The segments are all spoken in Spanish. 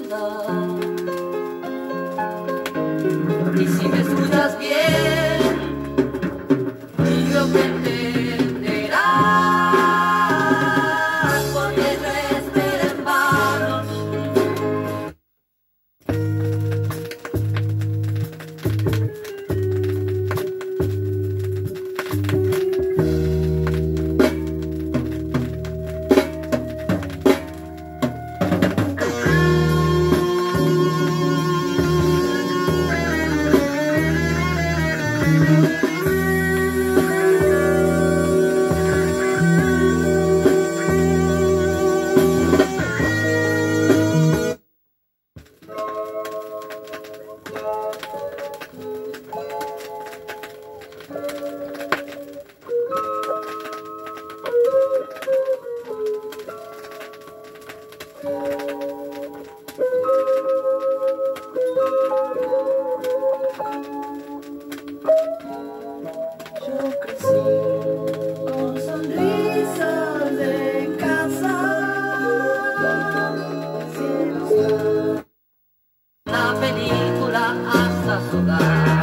ciudad. Y si me escuchas bien, yo que entenderás, porque no espera en vano. Yo crecí con sonrisas de casa, sin usar la película hasta su hogar.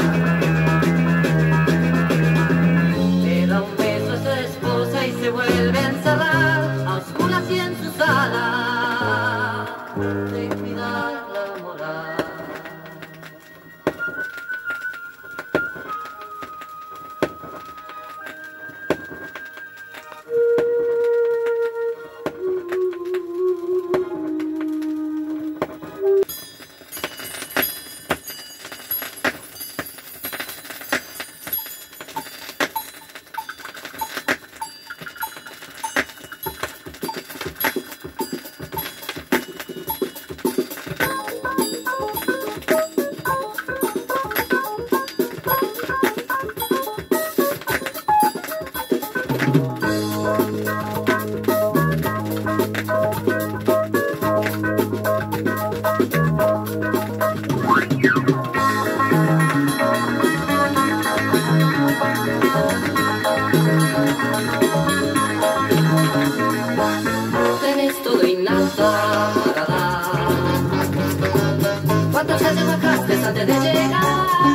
Le da un beso a su esposa y se vuelve a encerrar a oscuras y en su sala de cuidar la moral. Tenés todo y nada para dar. ¿Cuántos años bajaste antes de llegar?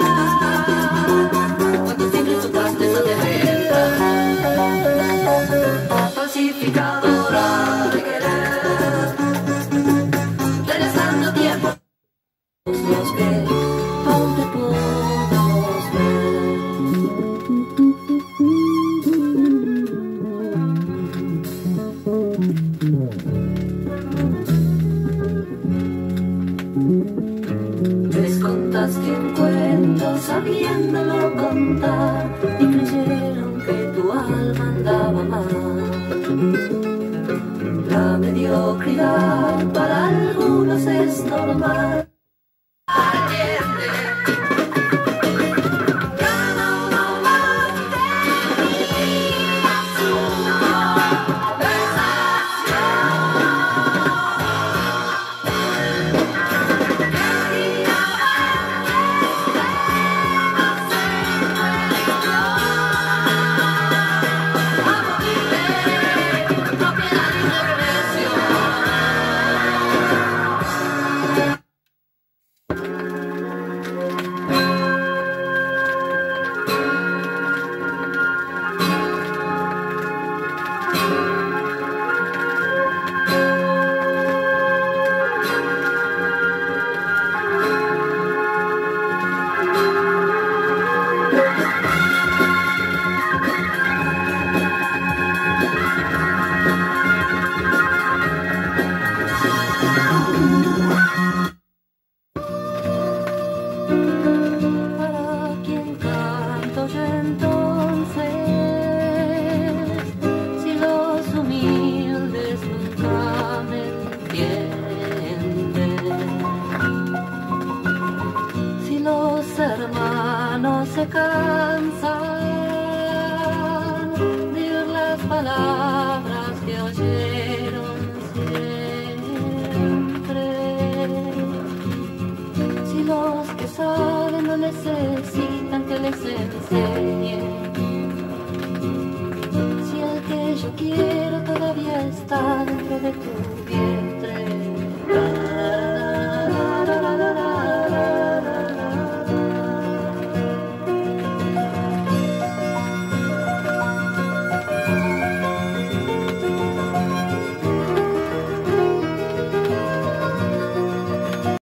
¿Cuántos siempre supaste antes de entrar? Falsificadora de querer, regresando tiempo. Nos ve, aún te podemos ver. Les contaste un cuento sabiéndolo contar y creyeron que tu alma andaba mal. La mediocridad para algunos es normal. Hermanos se cansan de oír las palabras que oyeron siempre. Si los que saben no necesitan que les enseñen, si el que yo quiero todavía está dentro de tu